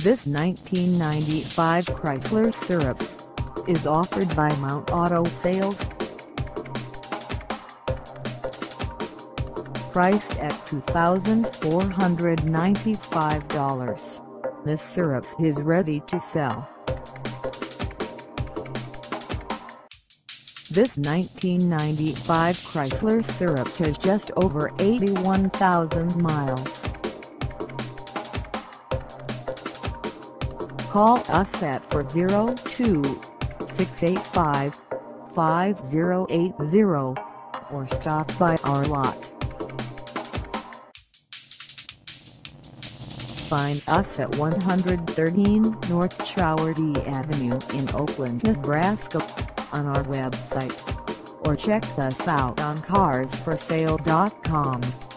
This 1995 Chrysler Cirrus is offered by Mount Auto Sales. Priced at $2,495, this Cirrus is ready to sell. This 1995 Chrysler Cirrus has just over 81,000 miles. Call us at 402-685-5080 or stop by our lot. Find us at 113 North Chowardy Avenue in Oakland, Nebraska, on our website, or check us out on carsforsale.com.